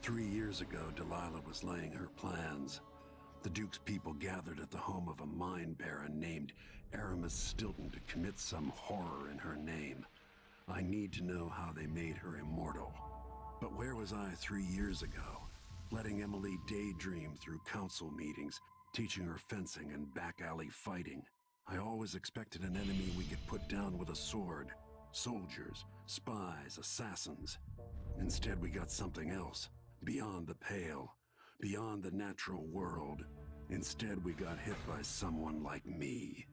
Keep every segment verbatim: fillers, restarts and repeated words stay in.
Three years ago, Delilah was laying her plans. The Duke's people gathered at the home of a mine baron named Aramis Stilton to commit some horror in her name. I need to know how they made her immortal. But where was I three years ago? Letting Emily daydream through council meetings, teaching her fencing and back alley fighting. I always expected an enemy we could put down with a sword. Soldiers, spies, assassins. Instead, we got something else. Beyond the pale. Beyond the natural world. Instead, we got hit by someone like me.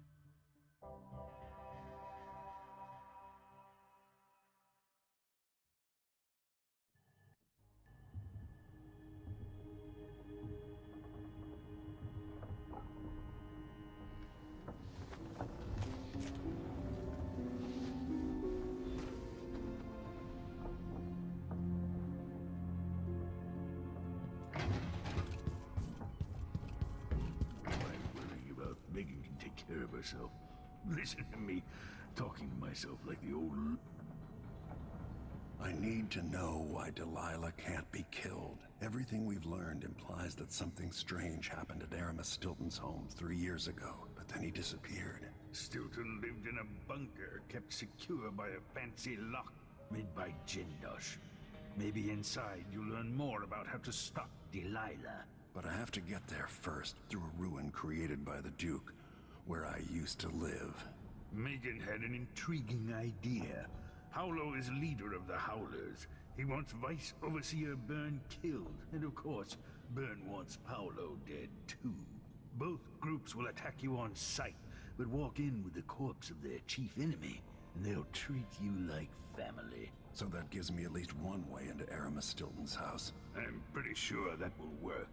Megan can take care of herself. Listen to me, talking to myself like the old... I need to know why Delilah can't be killed. Everything we've learned implies that something strange happened at Aramis Stilton's home three years ago, but then he disappeared. Stilton lived in a bunker, kept secure by a fancy lock made by Jindosh. Maybe inside you'll learn more about how to stop Delilah. But I have to get there first, through a ruin created by the Duke, where I used to live. Megan had an intriguing idea. Paolo is leader of the Howlers. He wants Vice Overseer Byrne killed, and of course, Byrne wants Paolo dead too. Both groups will attack you on sight, but walk in with the corpse of their chief enemy, and they'll treat you like family. So that gives me at least one way into Aramis Stilton's house. I'm pretty sure that will work.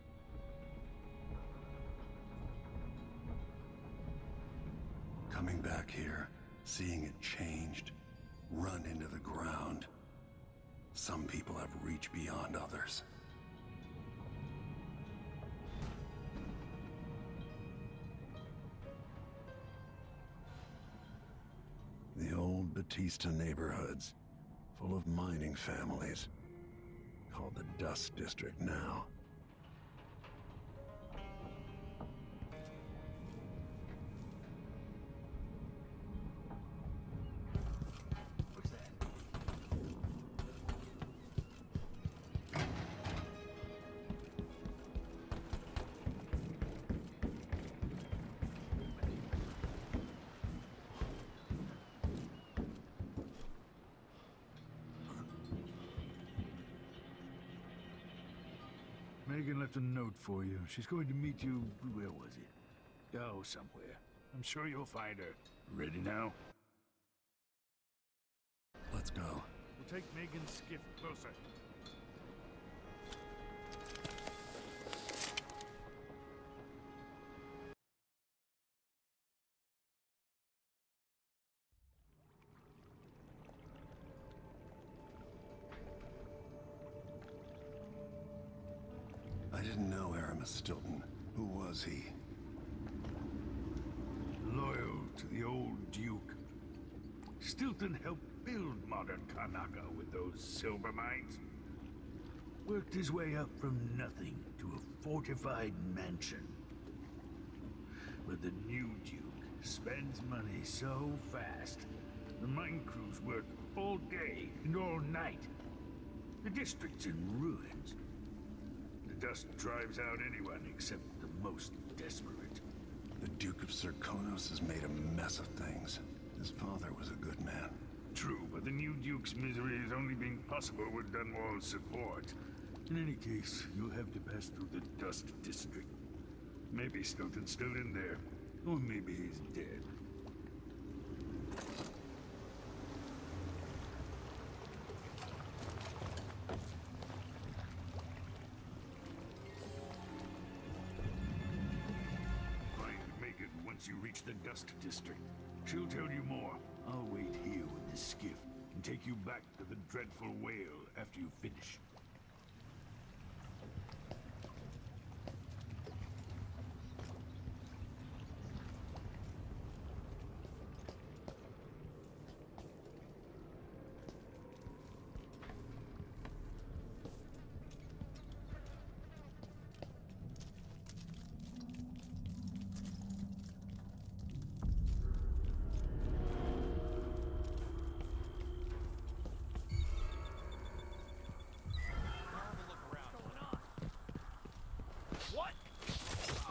Coming back here, seeing it changed, run into the ground. Some people have reached beyond others. The old Batista neighborhoods, full of mining families, called the Dust District now. Megan left a note for you. She's going to meet you... where was it? Oh, somewhere. I'm sure you'll find her. Ready now? Let's go. We'll take Megan's skiff closer. I didn't know Aramis Stilton. Who was he? Loyal to the old Duke. Stilton helped build modern Karnaca with those silver mines. Worked his way up from nothing to a fortified mansion. But the new Duke spends money so fast, the mine crews work all day and all night. The district's in ruins. The dust drives out anyone except the most desperate. The Duke of Serkonos has made a mess of things. His father was a good man. True, but the new Duke's misery has only been possible with Dunwall's support. In any case, you'll have to pass through the Dust District. Maybe Stilton's still in there, or maybe he's dead. Once you reach the Dust District, she'll tell you more. I'll wait here with the skiff and take you back to the dreadful whale after you finish.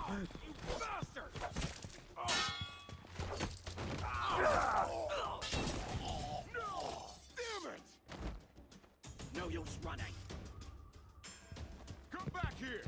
You bastard! No! Damn it! No use running. Come back here!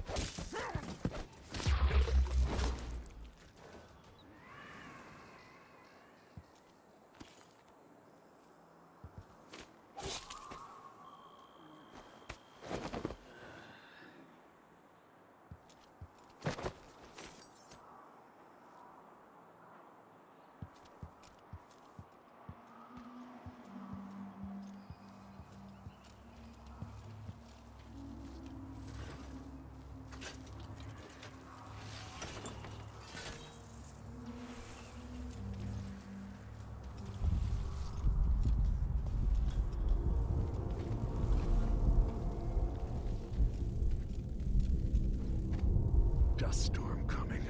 Dust storm coming.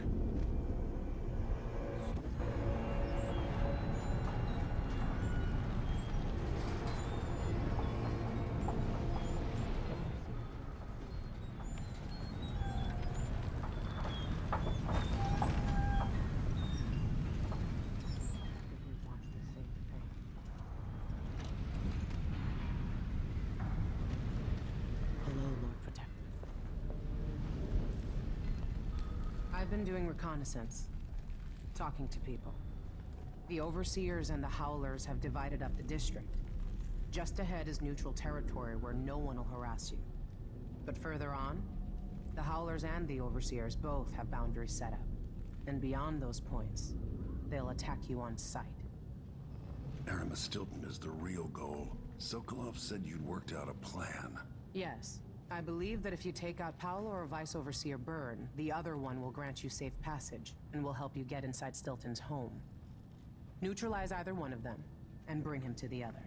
I've been doing reconnaissance, talking to people. The Overseers and the Howlers have divided up the district. Just ahead is neutral territory where no one will harass you. But further on, the Howlers and the Overseers both have boundaries set up. And beyond those points, they'll attack you on sight. Aramis Stilton is the real goal. Sokolov said you'd worked out a plan. Yes. I believe that if you take out Paolo or Vice Overseer Byrne, the other one will grant you safe passage, and will help you get inside Stilton's home. Neutralize either one of them, and bring him to the other.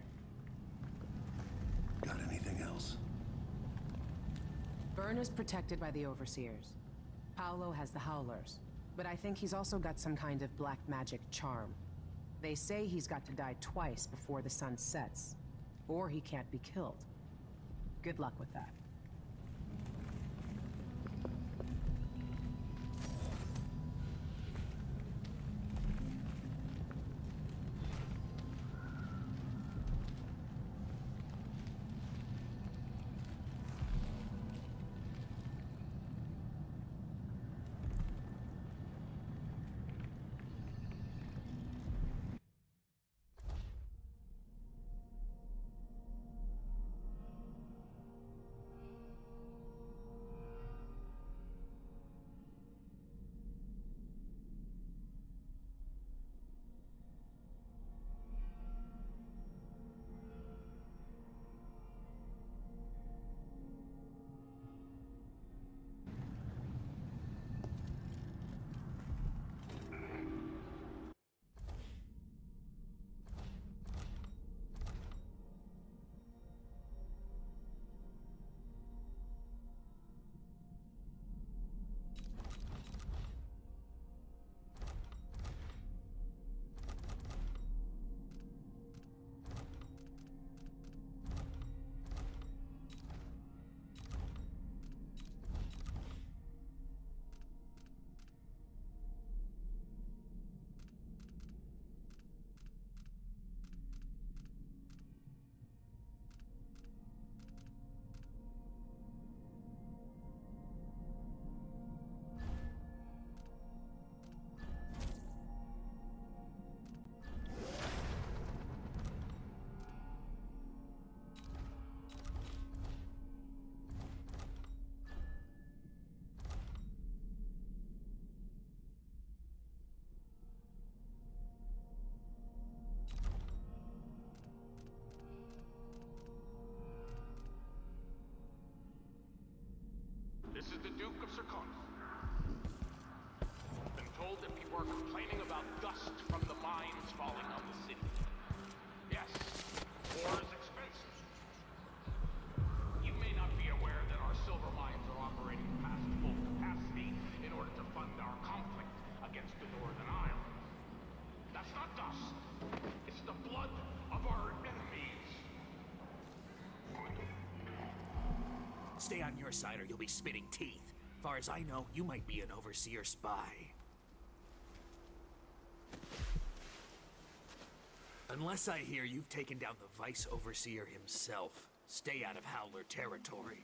Got anything else? Byrne is protected by the Overseers. Paolo has the Howlers, but I think he's also got some kind of black magic charm. They say he's got to die twice before the sun sets, or he can't be killed. Good luck with that. This is the Duke of Serkonos. Been told that people are complaining about dust from the mines falling on the city. Yes, war is expensive. You may not be aware that our silver mines are operating past full capacity in order to fund our conflict against the Northern Isles. That's not dust. It's the blood of our enemies. Stay on your side or you'll be spitting teeth. far as I know, you might be an Overseer spy. Unless I hear you've taken down the Vice Overseer himself, stay out of Howler territory.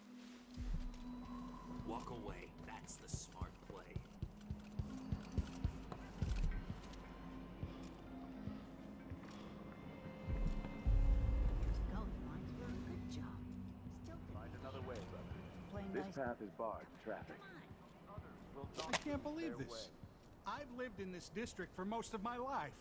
Walk away. That's the smart play. Good job. Still Find another way, brother. playing This nice. path is barred to traffic. I can't believe this. I've lived in this district for most of my life.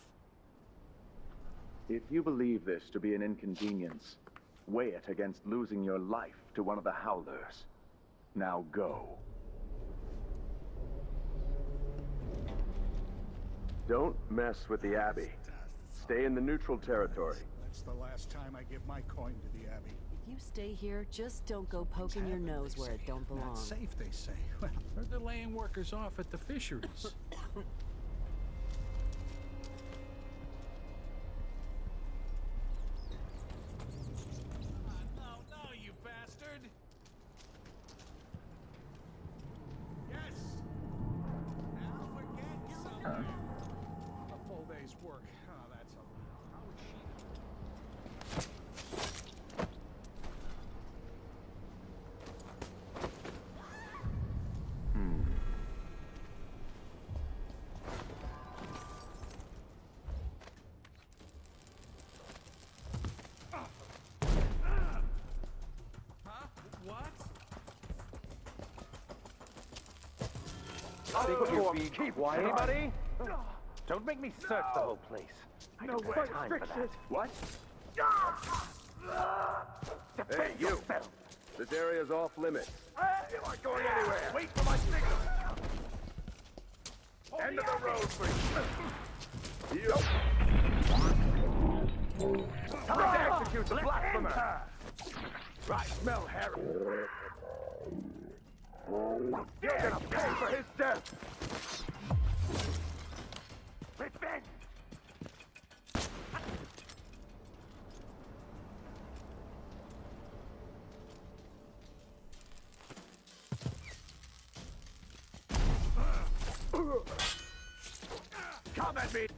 If you believe this to be an inconvenience, weigh it against losing your life to one of the Howlers. Now go. Don't mess with the Abbey. Stay in the neutral territory. That's the last time I give my coin to the Abbey. If you stay here, just don't go poking your nose where it don't belong. Not safe, they say. Well, they're laying workers off at the fisheries. No, no, you bastard! Yes! Now we're getting somewhere. A full day's work. Oh, that's a lot. How would she... Huh? What? Keep quiet, anybody? Don't make me search the whole place. I no don't have time for that. What? Hey, you! This area is off limits. You aren't going anywhere. Wait for my signal. End of the road for you. You. Time to execute the blasphemer. Right, smell Harry. You're gonna pay for his death. Revenge. Come at me!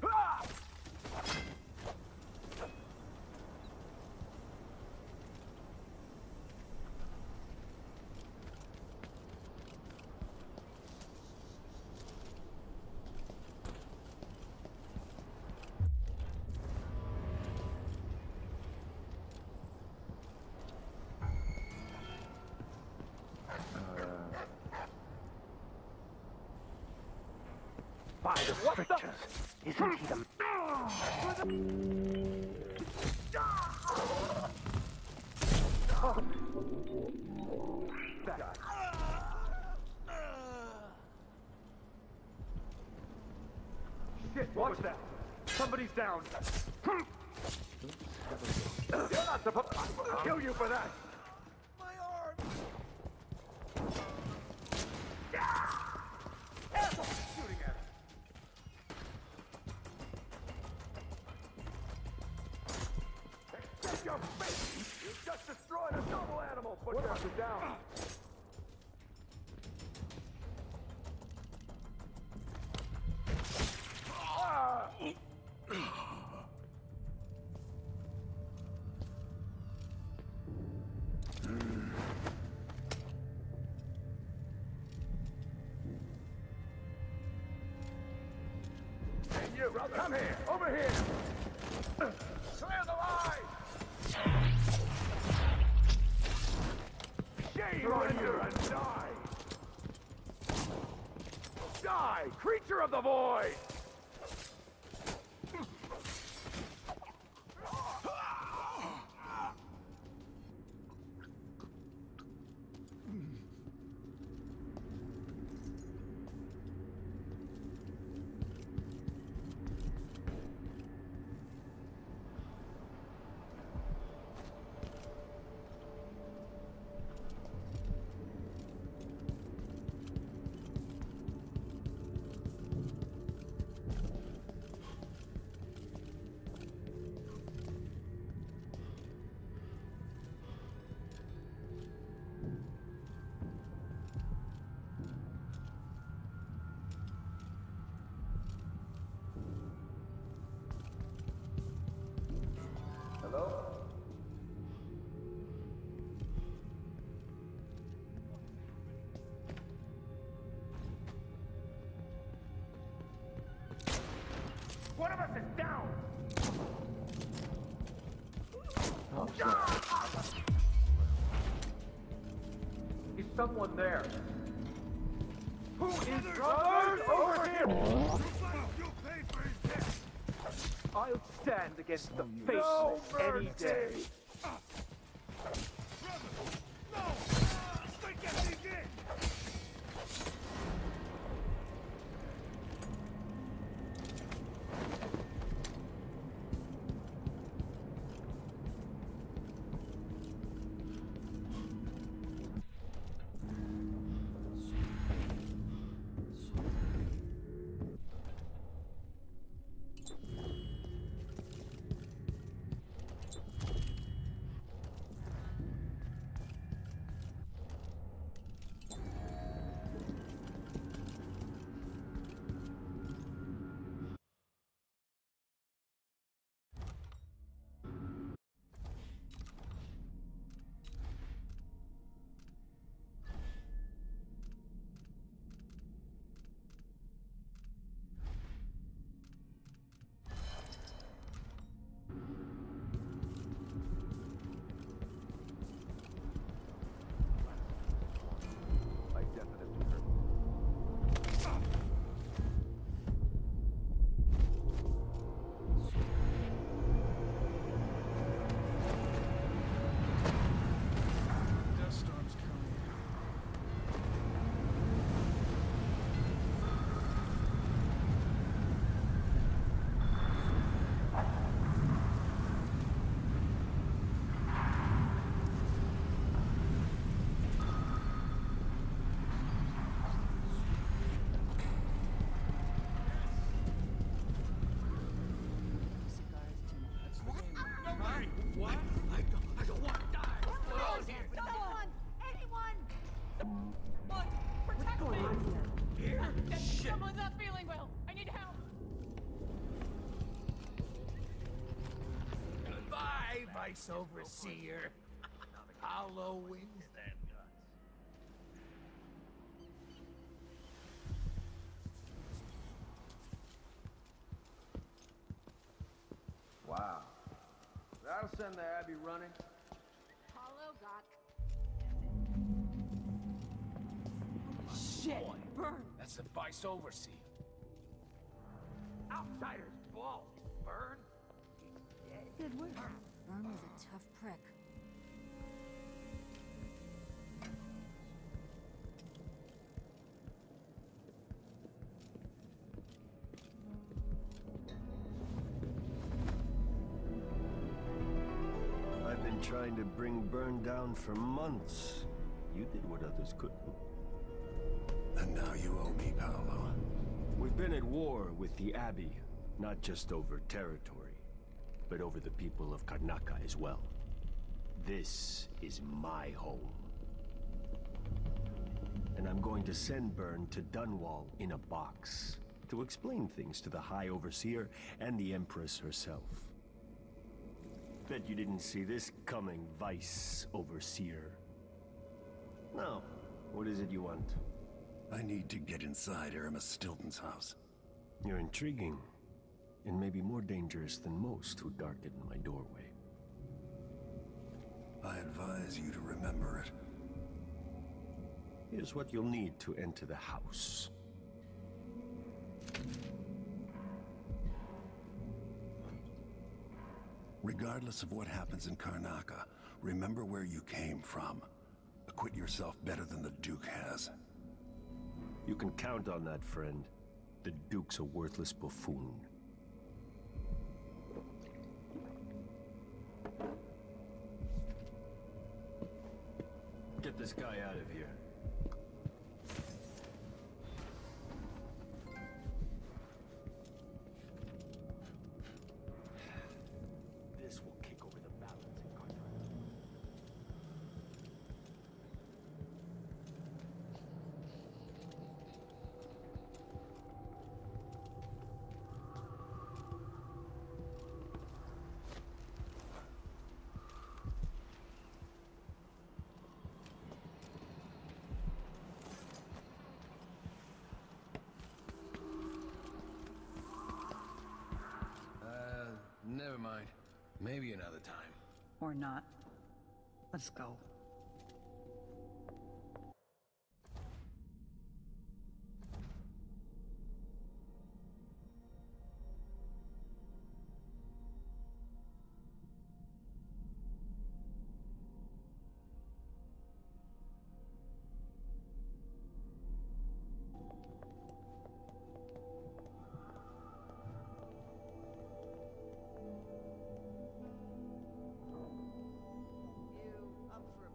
By the strictures, isn't he the... Shit, what was that? Somebody's down. You're not supposed... I'll kill you for that. My arm! Shooting at him. Extend your face! You just destroyed a double animal! Put your head down! Hey, you! Come here! Over here! Clear the line! Shame on you and die! Die, creature of the void! One of us is down! Oh, shit. Is someone there? Who is brothers over here? I'll stand against the faceless any day. Vice Overseer. Hollow wins them guts. Wow. That'll send the Abbey running. Hollow got... Shit! Burn! That's the Vice Overseer. Outsiders, ball! Burn! Good work. Burn was a tough prick. I've been trying to bring Burn down for months. You did what others couldn't. And now you owe me, Paolo. We've been at war with the Abbey, not just over territory, but over the people of Karnaca as well. This is my home. And I'm going to send Burn to Dunwall in a box to explain things to the High Overseer and the Empress herself. Bet you didn't see this coming, Vice Overseer. Now, what is it you want? I need to get inside Aramis Stilton's house. You're intriguing, and maybe more dangerous than most who darken my doorway. I advise you to remember it. Here's what you'll need to enter the house. Regardless of what happens in Karnaca, remember where you came from. Acquit yourself better than the Duke has. You can count on that, friend. The Duke's a worthless buffoon. Get this guy out of here. This will kick over the balance in Karnaca. Maybe another time. Or not. Let's go. Up for a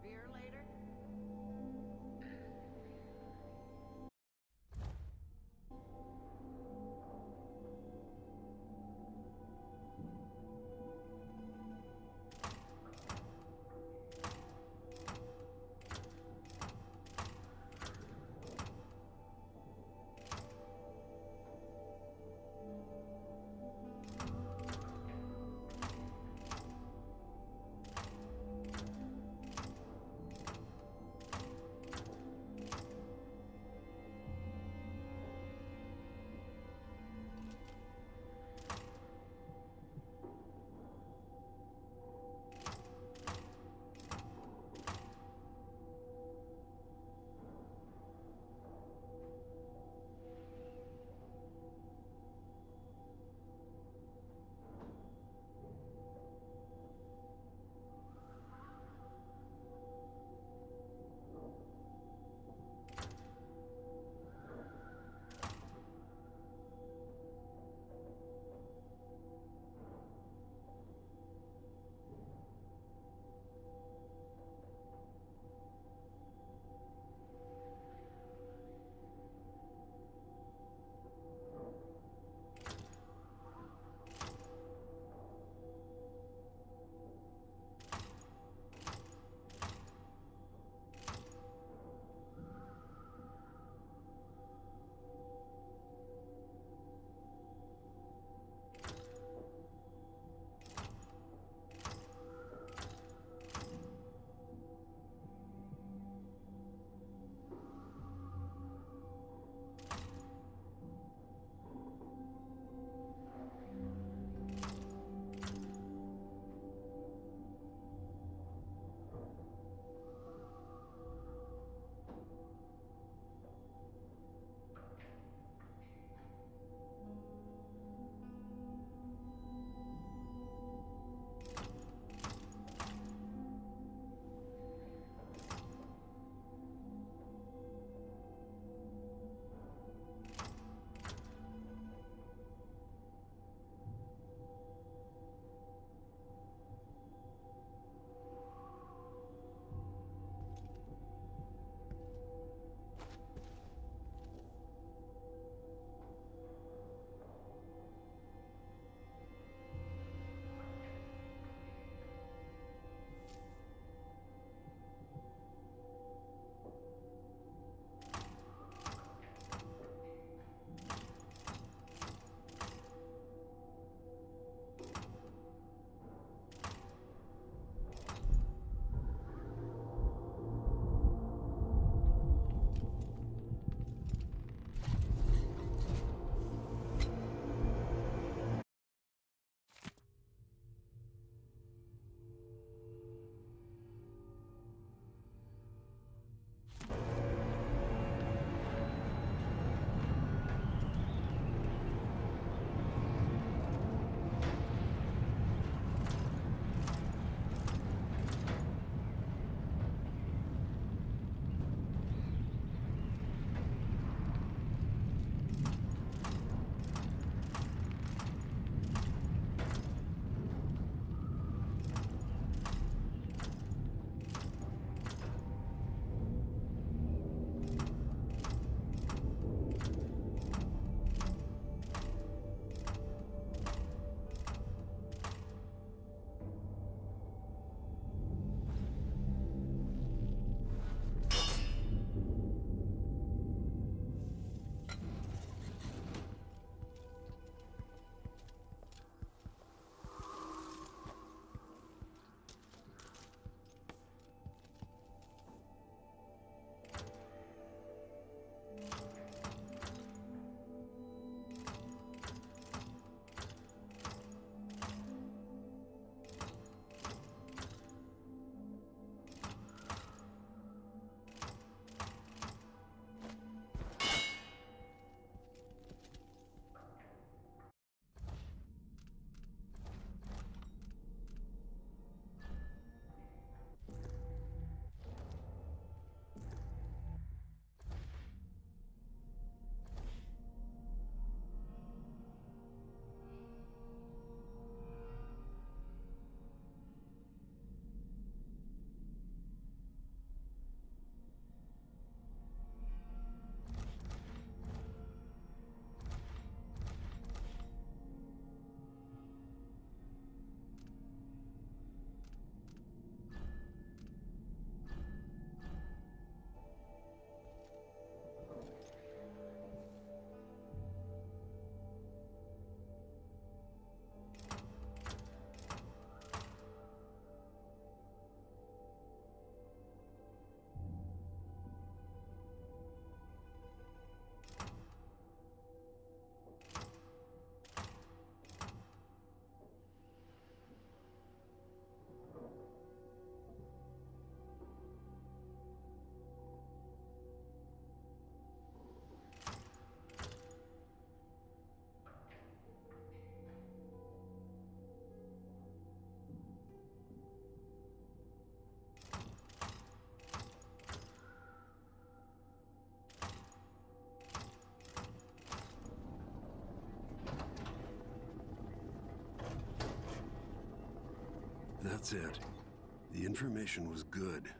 That's it. The information was good,